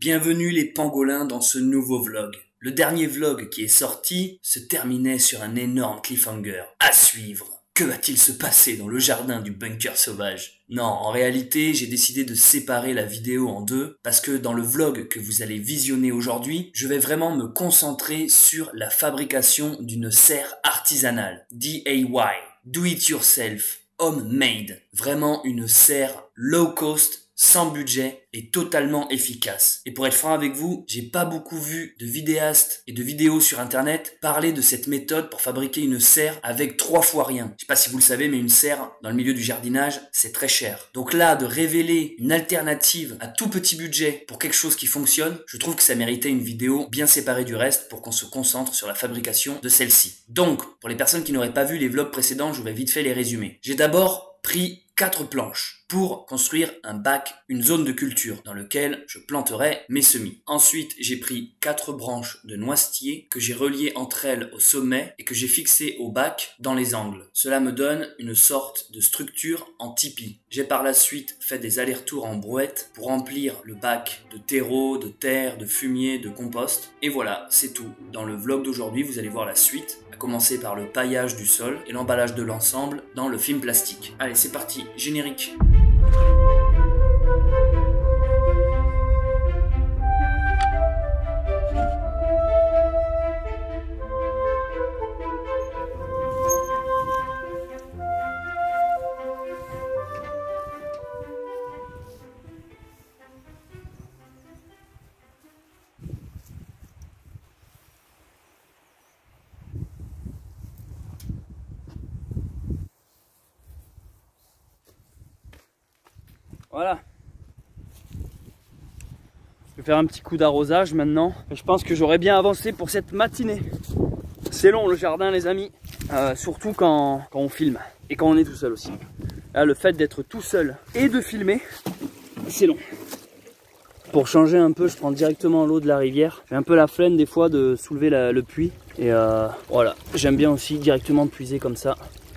Bienvenue les pangolins dans ce nouveau vlog. Le dernier vlog qui est sorti se terminait sur un énorme cliffhanger. À suivre. Que va-t-il se passer dans le jardin du bunker sauvage? Non, en réalité, j'ai décidé de séparer la vidéo en deux parce que dans le vlog que vous allez visionner aujourd'hui, je vais vraiment me concentrer sur la fabrication d'une serre artisanale, DIY, do it yourself, homemade. Vraiment une serre low cost, sans budget et totalement efficace. Et pour être franc avec vous, j'ai pas beaucoup vu de vidéastes et de vidéos sur internet parler de cette méthode pour fabriquer une serre avec 3 fois rien. Je sais pas si vous le savez, mais une serre dans le milieu du jardinage, c'est très cher. Donc là, de révéler une alternative à tout petit budget pour quelque chose qui fonctionne, je trouve que ça méritait une vidéo bien séparée du reste pour qu'on se concentre sur la fabrication de celle-ci. Donc, pour les personnes qui n'auraient pas vu les vlogs précédents, je vais vite fait les résumer. J'ai d'abord pris 4 planches pour construire un bac, une zone de culture dans lequel je planterai mes semis. Ensuite, j'ai pris 4 branches de noisetier que j'ai reliées entre elles au sommet et que j'ai fixées au bac dans les angles. Cela me donne une sorte de structure en tipi. J'ai par la suite fait des allers-retours en brouette pour remplir le bac de terreau, de terre, de fumier, de compost. Et voilà, c'est tout. Dans le vlog d'aujourd'hui, vous allez voir la suite, à commencer par le paillage du sol et l'emballage de l'ensemble dans le film plastique. Allez, c'est parti, générique. Voilà. Je vais faire un petit coup d'arrosage maintenant. Je pense que j'aurais bien avancé pour cette matinée. C'est long le jardin les amis, surtout quand on filme et quand on est tout seul aussi. Là, le fait d'être tout seul et de filmer, c'est long. Pour changer un peu, je prends directement l'eau de la rivière. J'ai un peu la flemme des fois de soulever le puits. Et voilà, j'aime bien aussi directement puiser comme ça.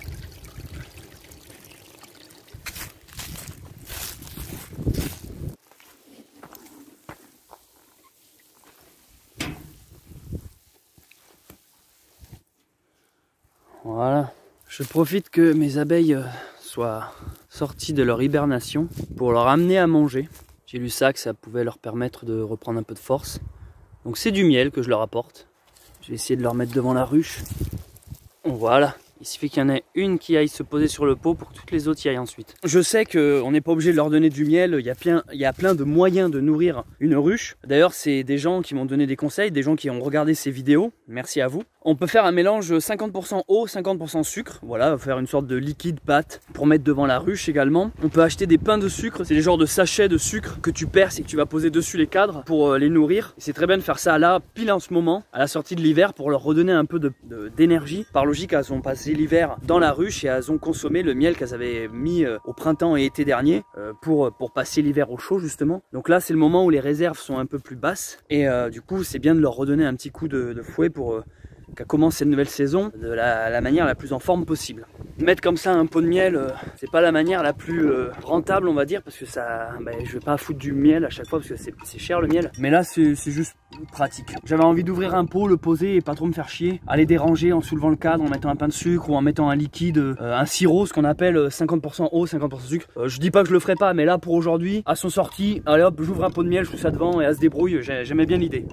Voilà, je profite que mes abeilles soient sorties de leur hibernation pour leur amener à manger. J'ai lu ça, que ça pouvait leur permettre de reprendre un peu de force. Donc c'est du miel que je leur apporte. Je vais essayer de leur mettre devant la ruche. Voilà, il suffit qu'il y en ait une qui aille se poser sur le pot pour que toutes les autres y aillent ensuite. Je sais qu'on n'est pas obligé de leur donner du miel, il y a plein de moyens de nourrir une ruche. D'ailleurs, c'est des gens qui m'ont donné des conseils, des gens qui ont regardé ces vidéos. Merci à vous. On peut faire un mélange 50% eau, 50% sucre. Voilà, faire une sorte de liquide pâte pour mettre devant la ruche également. On peut acheter des pains de sucre. C'est des genres de sachets de sucre que tu perces et que tu vas poser dessus les cadres pour les nourrir. C'est très bien de faire ça là, pile en ce moment, à la sortie de l'hiver, pour leur redonner un peu d'énergie. Par logique, elles ont passé l'hiver dans la ruche et elles ont consommé le miel qu'elles avaient mis au printemps et été dernier pour passer l'hiver au chaud justement. Donc là, c'est le moment où les réserves sont un peu plus basses. Et du coup, c'est bien de leur redonner un petit coup de fouet pour qu'elle commence cette nouvelle saison de la manière la plus en forme possible. Mettre comme ça un pot de miel, c'est pas la manière la plus rentable on va dire, parce que ça, je vais pas foutre du miel à chaque fois parce que c'est cher le miel. Mais là c'est juste pratique. J'avais envie d'ouvrir un pot, le poser et pas trop me faire chier, aller déranger en soulevant le cadre, en mettant un pain de sucre ou en mettant un liquide, un sirop, ce qu'on appelle 50% eau, 50% sucre. Je dis pas que je le ferai pas, mais là pour aujourd'hui, à son sortie, allez hop, j'ouvre un pot de miel, je fous ça devant et elle se débrouille, j'aimais bien l'idée.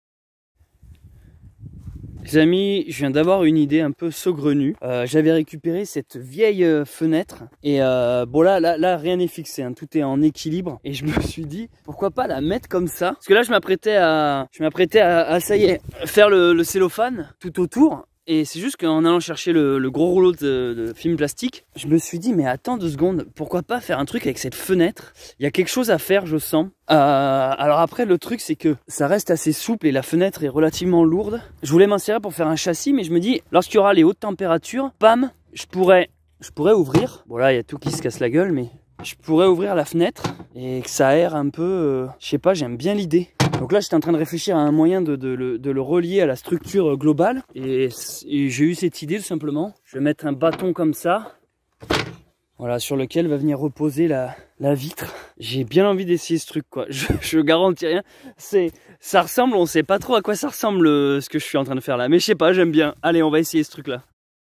Les amis, je viens d'avoir une idée un peu saugrenue. J'avais récupéré cette vieille fenêtre et bon là rien n'est fixé, hein, tout est en équilibre et je me suis dit pourquoi pas la mettre comme ça, parce que là je m'apprêtais à ça y est, faire le cellophane tout autour. Et c'est juste qu'en allant chercher le gros rouleau de film plastique, je me suis dit mais attends 2 secondes, pourquoi pas faire un truc avec cette fenêtre? Il y a quelque chose à faire je sens. Alors après le truc c'est que ça reste assez souple et la fenêtre est relativement lourde. Je voulais m'insérer pour faire un châssis mais je me dis lorsqu'il y aura les hautes températures, bam, je pourrais ouvrir. Bon là il y a tout qui se casse la gueule mais je pourrais ouvrir la fenêtre et que ça aère un peu, je sais pas, j'aime bien l'idée. Donc là j'étais en train de réfléchir à un moyen de le relier à la structure globale et j'ai eu cette idée tout simplement. Je vais mettre un bâton comme ça Voilà, sur lequel va venir reposer la vitre. J'ai bien envie d'essayer ce truc, quoi. Je garantis rien. Ça ressemble, on sait pas trop à quoi ça ressemble ce que je suis en train de faire là. Mais je sais pas, j'aime bien. Allez, on va essayer ce truc là.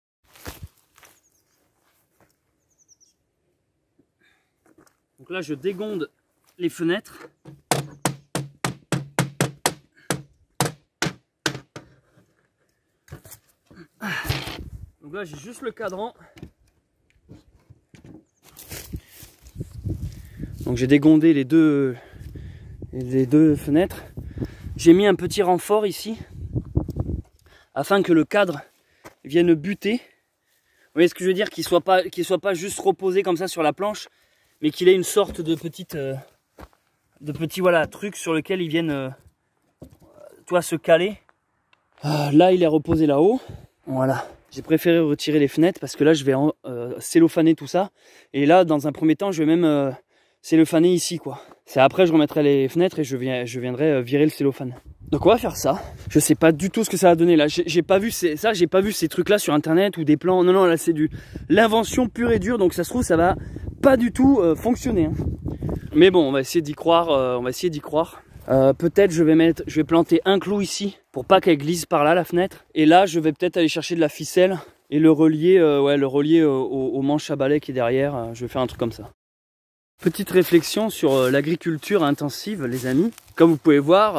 Donc là, je dégonde les fenêtres. Donc là, j'ai juste le cadran. Donc j'ai dégondé les deux fenêtres. J'ai mis un petit renfort ici afin que le cadre vienne buter. Vous voyez ce que je veux dire, qu'il soit pas juste reposé comme ça sur la planche, mais qu'il ait une sorte de petit voilà truc sur lequel il vienne se caler. Là il est reposé là-haut. Voilà. J'ai préféré retirer les fenêtres parce que là je vais cellophaner tout ça. Et là dans un premier temps je vais même cellophaner ici quoi. C'est après je remettrai les fenêtres et je viendrai virer le cellophane. Donc on va faire ça. Je sais pas du tout ce que ça va donner là. J'ai pas vu ces trucs là sur internet ou des plans. Non là c'est l'invention pure et dure. Donc ça se trouve ça va pas du tout fonctionner. Hein. Mais bon on va essayer d'y croire. Peut-être je vais planter un clou ici pour pas qu'elle glisse par là la fenêtre. Et là je vais peut-être aller chercher de la ficelle et le relier au manche à balai qui est derrière. Je vais faire un truc comme ça. Petite réflexion sur l'agriculture intensive les amis. Comme vous pouvez voir,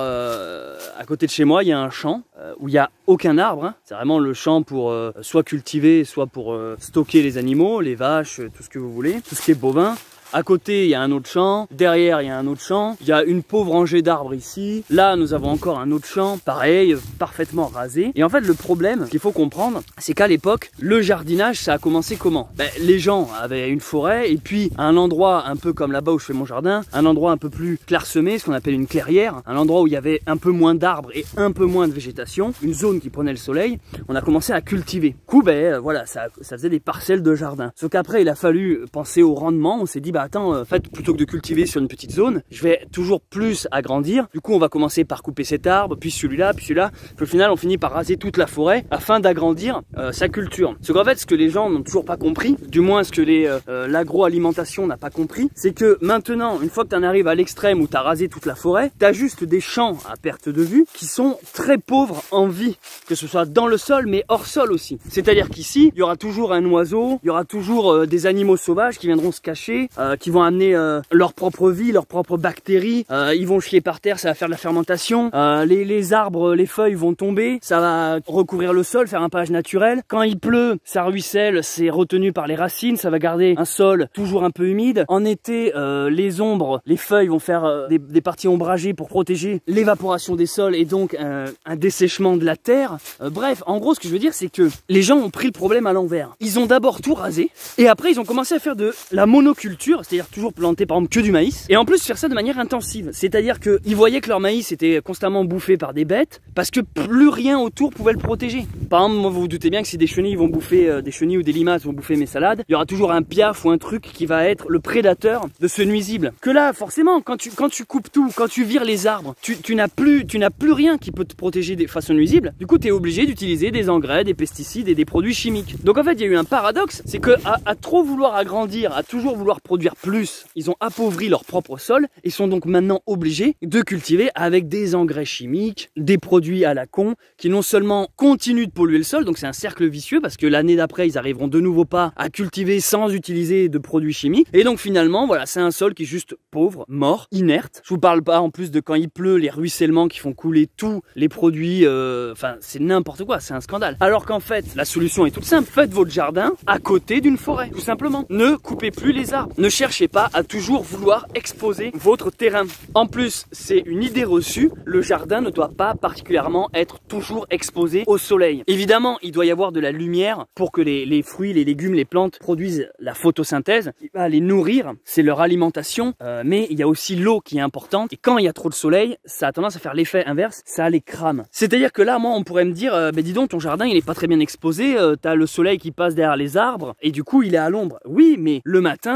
à côté de chez moi il y a un champ où il n'y a aucun arbre. Hein. C'est vraiment le champ pour soit cultiver, soit pour stocker les animaux, les vaches, tout ce que vous voulez, tout ce qui est bovin. À côté, il y a un autre champ. Derrière, il y a un autre champ. Il y a une pauvre rangée d'arbres ici. Là, nous avons encore un autre champ. Pareil, parfaitement rasé. Et en fait, le problème qu'il faut comprendre, c'est qu'à l'époque, le jardinage, ça a commencé comment? Les gens avaient une forêt et puis un endroit un peu comme là-bas où je fais mon jardin, un endroit un peu plus clairsemé, ce qu'on appelle une clairière, un endroit où il y avait un peu moins d'arbres et un peu moins de végétation, une zone qui prenait le soleil. On a commencé à cultiver. Du coup, voilà, ça faisait des parcelles de jardin. Sauf qu'après, il a fallu penser au rendement. On s'est dit, attends, en fait, plutôt que de cultiver sur une petite zone, je vais toujours plus agrandir. Du coup, on va commencer par couper cet arbre, puis celui-là, puis celui-là. Puis au final, on finit par raser toute la forêt afin d'agrandir sa culture. Sauf qu'en fait, ce que les gens n'ont toujours pas compris, du moins ce que l'agroalimentation n'a pas compris, c'est que maintenant, une fois que tu en arrives à l'extrême où tu as rasé toute la forêt, tu as juste des champs à perte de vue qui sont très pauvres en vie, que ce soit dans le sol, mais hors sol aussi. C'est-à-dire qu'ici, il y aura toujours un oiseau, il y aura toujours des animaux sauvages qui viendront se cacher, qui vont amener leur propre vie, leurs propres bactéries, ils vont chier par terre, ça va faire de la fermentation, les arbres, les feuilles vont tomber, ça va recouvrir le sol, faire un page naturel. Quand il pleut, ça ruisselle, c'est retenu par les racines, ça va garder un sol toujours un peu humide. En été, les ombres, les feuilles vont faire des parties ombragées pour protéger l'évaporation des sols et donc un dessèchement de la terre. Bref, en gros, ce que je veux dire, c'est que les gens ont pris le problème à l'envers. Ils ont d'abord tout rasé et après ils ont commencé à faire de la monoculture, c'est-à-dire toujours planter par exemple que du maïs, et en plus faire ça de manière intensive. C'est-à-dire qu'ils voyaient que leur maïs était constamment bouffé par des bêtes parce que plus rien autour pouvait le protéger. Par exemple, vous vous doutez bien que si des chenilles vont bouffer, des chenilles ou des limaces vont bouffer mes salades, il y aura toujours un piaf ou un truc qui va être le prédateur de ce nuisible. Que là, forcément, quand tu coupes tout, quand tu vires les arbres, tu n'as plus rien qui peut te protéger face aux nuisibles. Du coup, tu es obligé d'utiliser des engrais, des pesticides et des produits chimiques. Donc en fait, il y a eu un paradoxe, c'est que à trop vouloir agrandir, à toujours vouloir produire plus, ils ont appauvri leur propre sol et sont donc maintenant obligés de cultiver avec des engrais chimiques, des produits à la con qui non seulement continuent de polluer le sol, donc c'est un cercle vicieux parce que l'année d'après ils arriveront de nouveau pas à cultiver sans utiliser de produits chimiques, et donc finalement voilà, c'est un sol qui est juste pauvre, mort, inerte. Je vous parle pas en plus de quand il pleut, les ruissellements qui font couler tous les produits, enfin c'est n'importe quoi, c'est un scandale. Alors qu'en fait la solution est toute simple, faites votre jardin à côté d'une forêt, tout simplement. Ne coupez plus les arbres, ne cherchez pas à toujours vouloir exposer votre terrain. En plus, c'est une idée reçue, le jardin ne doit pas particulièrement être toujours exposé au soleil. Évidemment, il doit y avoir de la lumière pour que les fruits, les légumes, les plantes produisent la photosynthèse, il va les nourrir, c'est leur alimentation, mais il y a aussi l'eau qui est importante, et quand il y a trop de soleil, ça a tendance à faire l'effet inverse, ça les crame. C'est-à-dire que là, moi, on pourrait me dire, dis donc, ton jardin, il est pas très bien exposé, t'as le soleil qui passe derrière les arbres, et du coup, il est à l'ombre. Oui, mais le matin, il a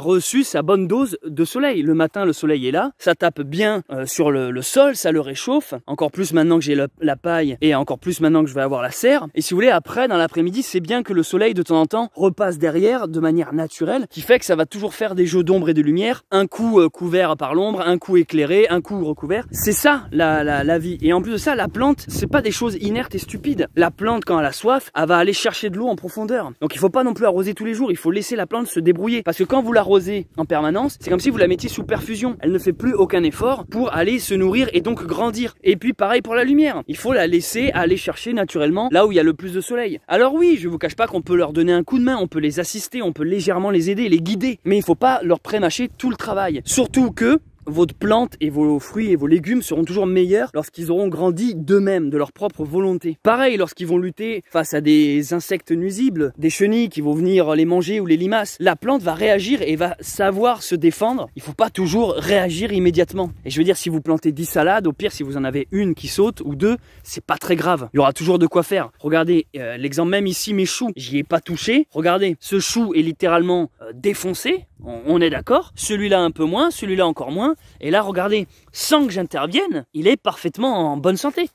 reçu sa bonne dose de soleil. Le matin, le soleil est là, ça tape bien sur le sol, ça le réchauffe, encore plus maintenant que j'ai la paille et encore plus maintenant que je vais avoir la serre. Et si vous voulez, après, dans l'après-midi, c'est bien que le soleil, de temps en temps, repasse derrière de manière naturelle, qui fait que ça va toujours faire des jeux d'ombre et de lumière, un coup couvert par l'ombre, un coup éclairé, un coup recouvert. C'est ça, la vie. Et en plus de ça, la plante, c'est pas des choses inertes et stupides. La plante, quand elle a soif, elle va aller chercher de l'eau en profondeur. Donc il faut pas non plus arroser tous les jours, il faut laisser la plante se débrouiller. Parce que quand vous l'arrosez en permanence, c'est comme si vous la mettiez sous perfusion. Elle ne fait plus aucun effort pour aller se nourrir et donc grandir. Et puis pareil pour la lumière. Il faut la laisser aller chercher naturellement là où il y a le plus de soleil. Alors oui, je vous cache pas qu'on peut leur donner un coup de main, on peut les assister, on peut légèrement les aider, les guider. Mais il faut pas leur prémâcher tout le travail. Surtout que votre plante et vos fruits et vos légumes seront toujours meilleurs lorsqu'ils auront grandi d'eux-mêmes, de leur propre volonté. Pareil, lorsqu'ils vont lutter face à des insectes nuisibles, des chenilles qui vont venir les manger ou les limaces, la plante va réagir et va savoir se défendre. Il ne faut pas toujours réagir immédiatement. Et je veux dire, si vous plantez 10 salades, au pire, si vous en avez une qui saute ou deux, c'est pas très grave. Il y aura toujours de quoi faire. Regardez, l'exemple même ici, mes choux, j'y ai pas touché. Regardez, ce chou est littéralement défoncé. On est d'accord. Celui-là un peu moins, celui-là encore moins. Et là, regardez, sans que j'intervienne, il est parfaitement en bonne santé.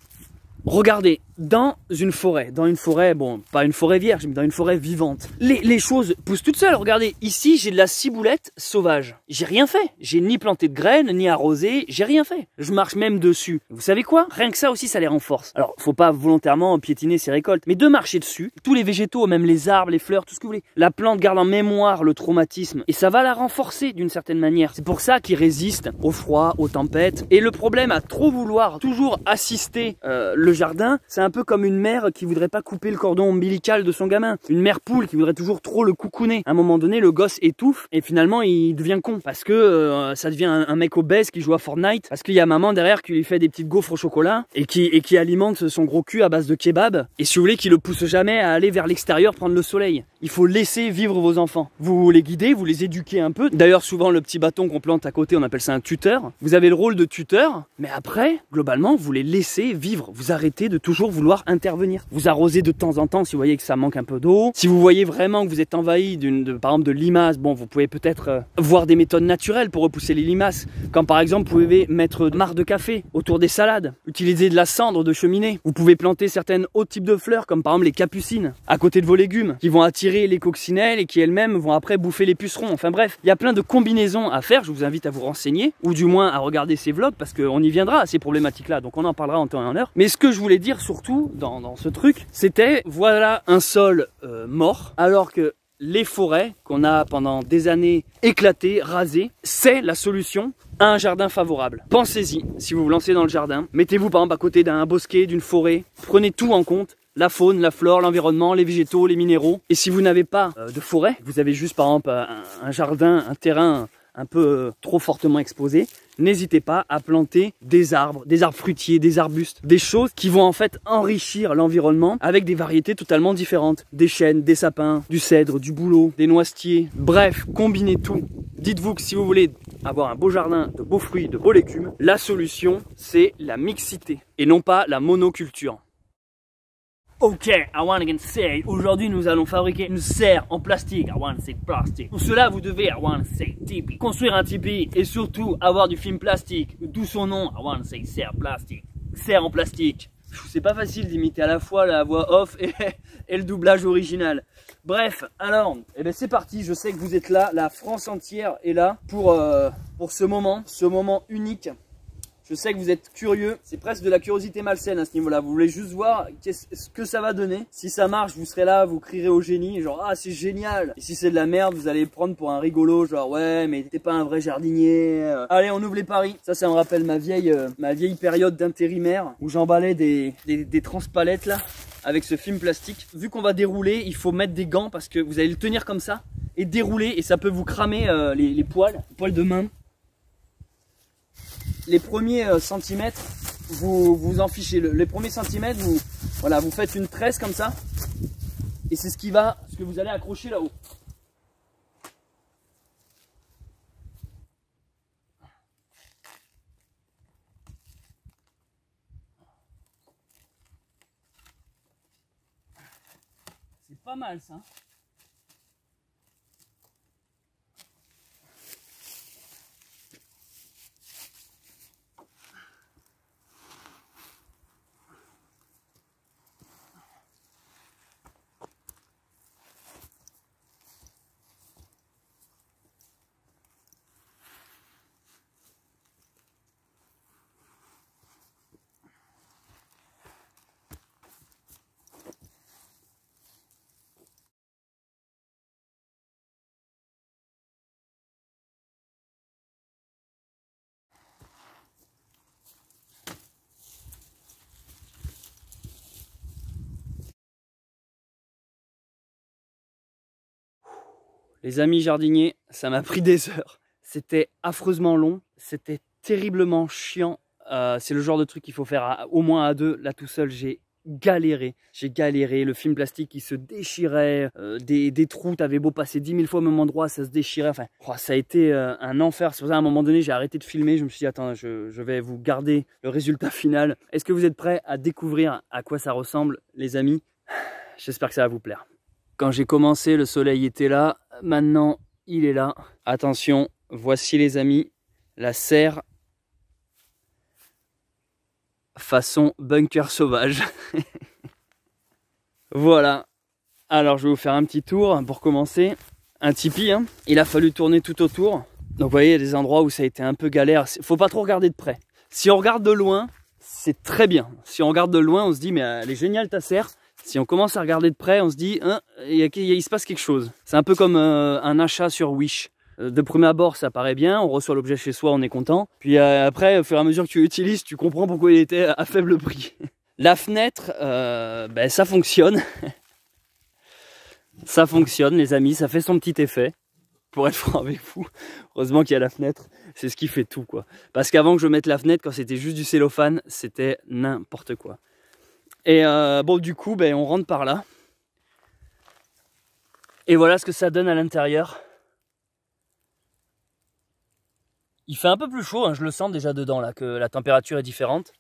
Regardez, dans une forêt, bon, pas une forêt vierge, mais dans une forêt vivante, les choses poussent toutes seules. Regardez, ici, j'ai de la ciboulette sauvage. J'ai rien fait. J'ai ni planté de graines, ni arrosé, j'ai rien fait. Je marche même dessus. Vous savez quoi? Rien que ça aussi, ça les renforce. Alors, faut pas volontairement piétiner ses récoltes, mais de marcher dessus, tous les végétaux, même les arbres, les fleurs, tout ce que vous voulez, la plante garde en mémoire le traumatisme, et ça va la renforcer d'une certaine manière. C'est pour ça qu'ils résistent au froid, aux tempêtes. Et le problème à trop vouloir toujours assister le jardin, c'est un peu comme une mère qui voudrait pas couper le cordon ombilical de son gamin. Une mère poule qui voudrait toujours trop le coucouner. À un moment donné, le gosse étouffe et finalement il devient con parce que ça devient un mec obèse qui joue à Fortnite parce qu'il y a maman derrière qui lui fait des petites gaufres au chocolat et qui alimente son gros cul à base de kebab. Et si vous voulez, qui le pousse jamais à aller vers l'extérieur prendre le soleil. Il faut laisser vivre vos enfants. Vous les guidez, vous les éduquez un peu. D'ailleurs, souvent le petit bâton qu'on plante à côté, on appelle ça un tuteur. Vous avez le rôle de tuteur, mais après, globalement, vous les laissez vivre. Vous arrêtez de toujours vouloir intervenir. Vous arrosez de temps en temps si vous voyez que ça manque un peu d'eau. Si vous voyez vraiment que vous êtes envahi par exemple de limaces, bon, vous pouvez peut-être voir des méthodes naturelles pour repousser les limaces. Comme par exemple, vous pouvez mettre de marc de café autour des salades, utiliser de la cendre de cheminée. Vous pouvez planter certains autres types de fleurs, comme par exemple les capucines, à côté de vos légumes, qui vont attirer les coccinelles et qui elles-mêmes vont après bouffer les pucerons. Enfin bref, il y a plein de combinaisons à faire. Je vous invite à vous renseigner, ou du moins à regarder ces vlogs, parce qu'on y viendra à ces problématiques-là, donc on en parlera en temps et en heure. Mais ce que je voulais dire surtout dans ce truc, c'était voilà un sol mort, alors que les forêts qu'on a pendant des années éclatées, rasées, c'est la solution à un jardin favorable. Pensez-y, si vous vous lancez dans le jardin, mettez-vous par exemple à côté d'un bosquet, d'une forêt, prenez tout en compte. La faune, la flore, l'environnement, les végétaux, les minéraux. Et si vous n'avez pas de forêt, vous avez juste par exemple un jardin, un terrain un peu trop fortement exposé, n'hésitez pas à planter des arbres fruitiers, des arbustes, des choses qui vont en fait enrichir l'environnement avec des variétés totalement différentes. Des chênes, des sapins, du cèdre, du bouleau, des noisetiers. Bref, combinez tout. Dites-vous que si vous voulez avoir un beau jardin, de beaux fruits, de beaux légumes, la solution c'est la mixité et non pas la monoculture. Ok, I want to say, aujourd'hui nous allons fabriquer une serre en plastique, I want to say plastique. Pour cela vous devez, I want to say tipi, construire un tipi et surtout avoir du film plastique, d'où son nom, I want to say serre plastique, serre en plastique. C'est pas facile d'imiter à la fois la voix off et le doublage original. Bref, alors, eh ben c'est parti, je sais que vous êtes là, la France entière est là pour ce moment unique. Je sais que vous êtes curieux, c'est presque de la curiosité malsaine à ce niveau-là. Vous voulez juste voir ce que ça va donner. Si ça marche, vous serez là, vous crierez au génie, genre ah c'est génial. Et si c'est de la merde, vous allez prendre pour un rigolo, genre ouais mais t'es pas un vrai jardinier. Allez, on ouvre les paris. Ça me rappelle ma vieille période d'intérimaire où j'emballais des transpalettes là avec ce film plastique. Vu qu'on va dérouler, il faut mettre des gants parce que vous allez le tenir comme ça et dérouler et ça peut vous cramer les poils de main. Les premiers centimètres, vous en fichez. Les premiers centimètres, vous faites une tresse comme ça. Et c'est ce que vous allez accrocher là-haut. C'est pas mal ça. Les amis jardiniers, ça m'a pris des heures. C'était affreusement long, c'était terriblement chiant. C'est le genre de truc qu'il faut faire au moins à deux. Là tout seul, j'ai galéré. Le film plastique qui se déchirait, des trous, t'avais beau passer 10 000 fois au même endroit, ça se déchirait. Enfin, ça a été un enfer. C'est pour ça, à un moment donné, j'ai arrêté de filmer. Je me suis dit, attends, je vais vous garder le résultat final. Est-ce que vous êtes prêts à découvrir à quoi ça ressemble, les amis? J'espère que ça va vous plaire. Quand j'ai commencé, le soleil était là. Maintenant, il est là. Attention, voici les amis, la serre façon bunker sauvage. Voilà. Alors, je vais vous faire un petit tour pour commencer. Un tipi, hein. Il a fallu tourner tout autour. Donc, vous voyez, il y a des endroits où ça a été un peu galère. Faut pas trop regarder de près. Si on regarde de loin, c'est très bien. Si on regarde de loin, on se dit, mais elle est géniale ta serre. Si on commence à regarder de près, on se dit, hein, il se passe quelque chose. C'est un peu comme un achat sur Wish. De premier abord, ça paraît bien, on reçoit l'objet chez soi, on est content. Puis après, au fur et à mesure que tu l'utilises, tu comprends pourquoi il était à faible prix. La fenêtre, ben, ça fonctionne. Ça fonctionne, les amis, ça fait son petit effet. Pour être franc avec vous, heureusement qu'il y a la fenêtre, c'est ce qui fait tout, quoi. Parce qu'avant que je mette la fenêtre, quand c'était juste du cellophane, c'était n'importe quoi. Et bon, du coup, ben, on rentre par là. Et voilà ce que ça donne à l'intérieur. Il fait un peu plus chaud, hein, je le sens déjà dedans, là, que la température est différente.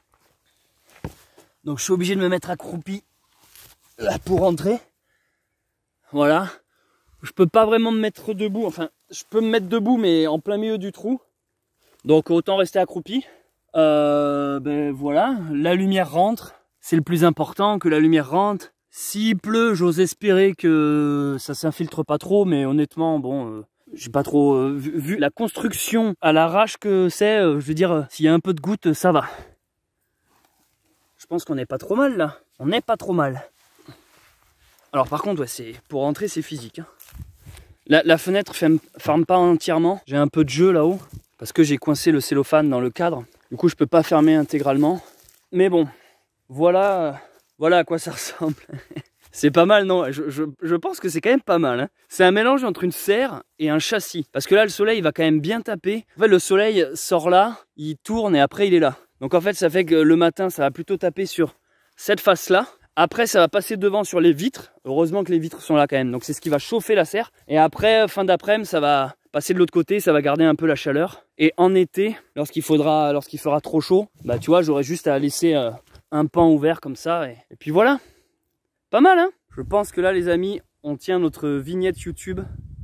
Donc je suis obligé de me mettre accroupi là, pour rentrer. Voilà. Je peux pas vraiment me mettre debout. Enfin, je peux me mettre debout, mais en plein milieu du trou. Donc autant rester accroupi. Ben voilà, la lumière rentre. C'est le plus important, que la lumière rentre. S'il pleut, j'ose espérer que ça s'infiltre pas trop, mais honnêtement, bon, j'ai pas trop vu la construction à l'arrache que c'est. Je veux dire, s'il y a un peu de goutte, ça va. Je pense qu'on n'est pas trop mal là. On n'est pas trop mal. Alors par contre, ouais, pour rentrer, c'est physique. Hein. La fenêtre ferme pas entièrement. J'ai un peu de jeu là-haut parce que j'ai coincé le cellophane dans le cadre. Du coup, je peux pas fermer intégralement. Mais bon, voilà à quoi ça ressemble. C'est pas mal, non? Je pense que c'est quand même pas mal. Hein. C'est un mélange entre une serre et un châssis. Parce que là, le soleil va quand même bien taper. En fait, le soleil sort là, il tourne et après, il est là. Donc en fait, ça fait que le matin, ça va plutôt taper sur cette face-là. Après, ça va passer devant sur les vitres. Heureusement que les vitres sont là quand même. Donc c'est ce qui va chauffer la serre. Et après, fin d'après-midi, ça va passer de l'autre côté. Ça va garder un peu la chaleur. Et en été, lorsqu'il fera trop chaud, bah tu vois, j'aurai juste à laisser un pan ouvert comme ça. Et puis voilà. Pas mal, hein? Je pense que là, les amis, on tient notre vignette YouTube.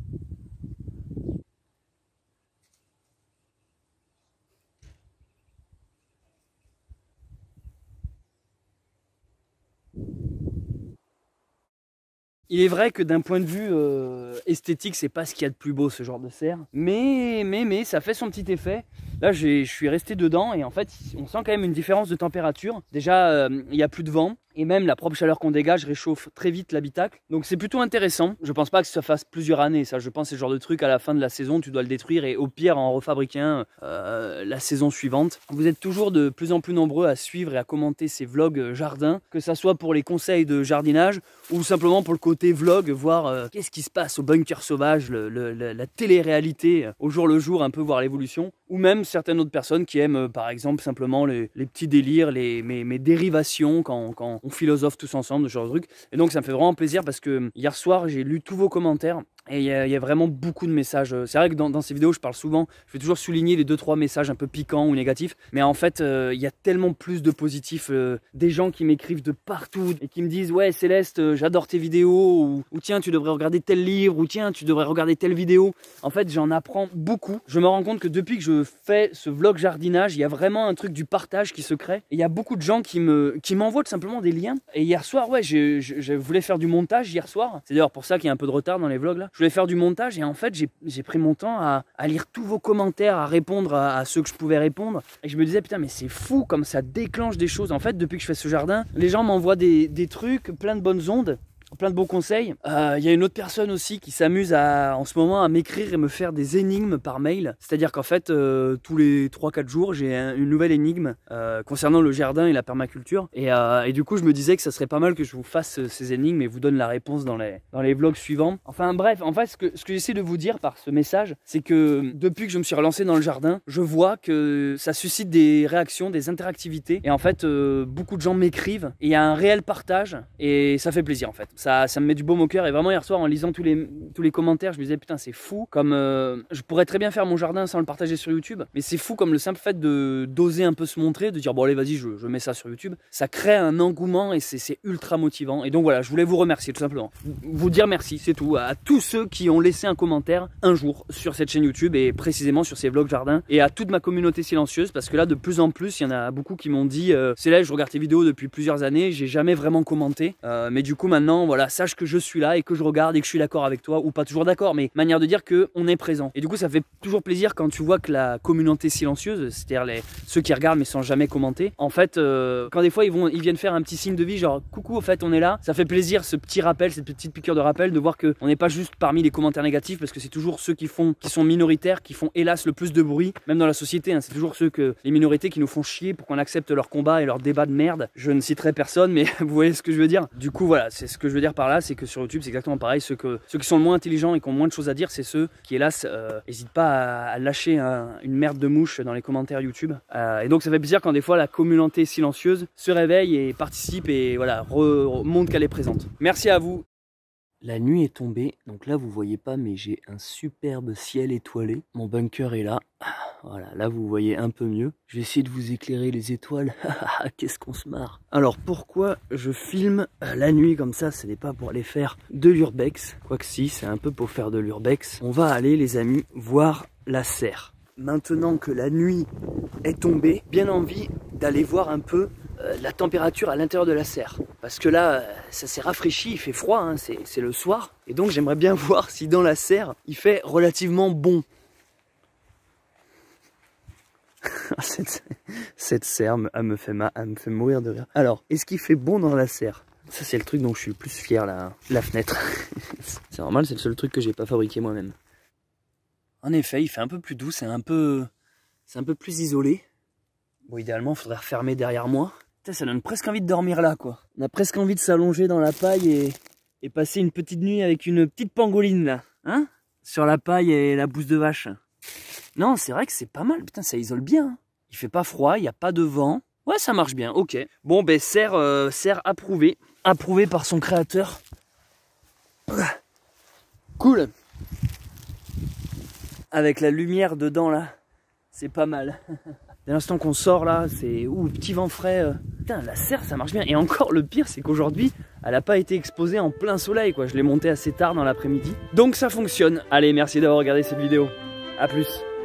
Il est vrai que d'un point de vue esthétique, c'est pas ce qu'il y a de plus beau, ce genre de serre. Mais ça fait son petit effet. Là, je suis resté dedans et en fait, on sent quand même une différence de température. Déjà, il n'y a plus de vent. Et même la propre chaleur qu'on dégage réchauffe très vite l'habitacle. Donc c'est plutôt intéressant. Je pense pas que ça fasse plusieurs années. Ça, je pense que c'est le genre de truc à la fin de la saison, tu dois le détruire et au pire en refabriquer un la saison suivante. Vous êtes toujours de plus en plus nombreux à suivre et à commenter ces vlogs jardin, que ça soit pour les conseils de jardinage ou simplement pour le côté vlog, voir qu'est-ce qui se passe au bunker sauvage, la télé-réalité au jour le jour, un peu voir l'évolution. Ou même certaines autres personnes qui aiment par exemple simplement les petits délires, mes dérivations quand on philosophe tous ensemble, ce genre de truc. Et donc ça me fait vraiment plaisir parce que hier soir j'ai lu tous vos commentaires et il y a vraiment beaucoup de messages. C'est vrai que dans ces vidéos je parle souvent, je vais toujours souligner les 2-3 messages un peu piquants ou négatifs, mais en fait il y a tellement plus de positifs, des gens qui m'écrivent de partout et qui me disent ouais Céleste, j'adore tes vidéos, ou tiens tu devrais regarder tel livre, ou tiens tu devrais regarder telle vidéo. En fait j'en apprends beaucoup. Je me rends compte que depuis que je fais ce vlog jardinage, il y a vraiment un truc du partage qui se crée. Et il y a beaucoup de gens qui m'envoient tout simplement des liens. Et hier soir, ouais, je voulais faire du montage hier soir. C'est d'ailleurs pour ça qu'il y a un peu de retard dans les vlogs là. Je voulais faire du montage et en fait j'ai pris mon temps à lire tous vos commentaires, à répondre à ceux que je pouvais répondre. Et je me disais putain mais c'est fou comme ça déclenche des choses. En fait depuis que je fais ce jardin, les gens m'envoient des trucs, plein de bonnes ondes. plein de bons conseils. Il y a une autre personne aussi qui s'amuse en ce moment à m'écrire et me faire des énigmes par mail. C'est-à-dire qu'en fait, tous les 3-4 jours, j'ai une nouvelle énigme concernant le jardin et la permaculture. Et du coup, je me disais que ça serait pas mal que je vous fasse ces énigmes et vous donne la réponse dans les vlogs suivants. Enfin bref, en fait, ce que j'essaie de vous dire par ce message, c'est que depuis que je me suis relancé dans le jardin, je vois que ça suscite des réactions, des interactivités. Et en fait, beaucoup de gens m'écrivent et il y a un réel partage et ça fait plaisir en fait. Ça me met du baume au cœur. Et vraiment hier soir, en lisant tous les commentaires, je me disais putain, c'est fou comme je pourrais très bien faire mon jardin sans le partager sur YouTube, mais c'est fou comme le simple fait d'oser un peu se montrer, de dire bon allez vas-y, je mets ça sur YouTube, ça crée un engouement et c'est ultra motivant. Et donc voilà, je voulais vous remercier tout simplement, vous dire merci, c'est tout, à tous ceux qui ont laissé un commentaire un jour sur cette chaîne YouTube et précisément sur ces vlogs jardin, et à toute ma communauté silencieuse, parce que là de plus en plus il y en a beaucoup qui m'ont dit c'est là, je regarde tes vidéos depuis plusieurs années, j'ai jamais vraiment commenté, mais du coup maintenant voilà, sache que je suis là et que je regarde et que je suis d'accord avec toi, ou pas toujours d'accord, mais manière de dire que on est présent. Et du coup ça fait toujours plaisir quand tu vois que la communauté silencieuse, c'est-à-dire ceux qui regardent mais sans jamais commenter, en fait quand des fois ils viennent faire un petit signe de vie genre coucou, au fait on est là, ça fait plaisir, ce petit rappel, cette petite piqûre de rappel, de voir que on n'est pas juste parmi les commentaires négatifs, parce que c'est toujours ceux qui sont minoritaires, qui font hélas le plus de bruit, même dans la société, hein, c'est toujours les minorités qui nous font chier pour qu'on accepte leur combat et leur débat de merde. Je ne citerai personne, mais vous voyez ce que je veux dire. Du coup voilà, c'est ce que je veux dire par là, c'est que sur YouTube c'est exactement pareil, ceux qui sont le moins intelligents et qui ont moins de choses à dire, c'est ceux qui hélas n'hésitent pas à lâcher une merde de mouche dans les commentaires YouTube. Et donc ça fait plaisir quand des fois la communauté silencieuse se réveille et participe et voilà, montre qu'elle est présente. Merci à vous. La nuit est tombée, donc là vous voyez pas, mais j'ai un superbe ciel étoilé. Mon bunker est là. Voilà, là vous voyez un peu mieux. Je vais essayer de vous éclairer les étoiles. Qu'est-ce qu'on se marre. Alors pourquoi je filme la nuit comme ça? Ce n'est pas pour aller faire de l'urbex. Quoique si, c'est un peu pour faire de l'urbex. On va aller les amis voir la serre. Maintenant que la nuit est tombée, bien envie d'aller voir un peu la température à l'intérieur de la serre. Parce que là, ça s'est rafraîchi, il fait froid, hein, c'est le soir. Et donc j'aimerais bien voir si dans la serre, il fait relativement bon. Cette serre, elle me fait mourir de rire. Alors, est-ce qu'il fait bon dans la serre? Ça c'est le truc dont je suis le plus fier, la fenêtre. C'est normal, c'est le seul truc que j'ai pas fabriqué moi-même. En effet, il fait un peu plus doux, c'est un peu plus isolé. Bon, idéalement, il faudrait refermer derrière moi. Putain, ça donne presque envie de dormir là, quoi. On a presque envie de s'allonger dans la paille et passer une petite nuit avec une petite pangoline, là. Hein? Sur la paille et la bouse de vache. Non, c'est vrai que c'est pas mal. Putain, ça isole bien. Il fait pas froid, il n'y a pas de vent. Ouais, ça marche bien, ok. Bon, ben, serre approuvée. Approuvée par son créateur. Cool. Avec la lumière dedans, là. C'est pas mal. Dès l'instant qu'on sort là, c'est petit vent frais. Putain, la serre ça marche bien. Et encore le pire, c'est qu'aujourd'hui, elle n'a pas été exposée en plein soleil, quoi. Je l'ai montée assez tard dans l'après-midi. Donc ça fonctionne. Allez, merci d'avoir regardé cette vidéo. A plus.